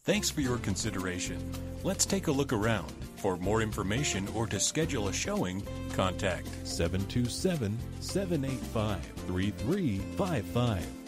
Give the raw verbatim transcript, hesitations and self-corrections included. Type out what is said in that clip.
Thanks for your consideration. Let's take a look around. For more information or to schedule a showing, contact seven two seven, seven eight five, three three five five.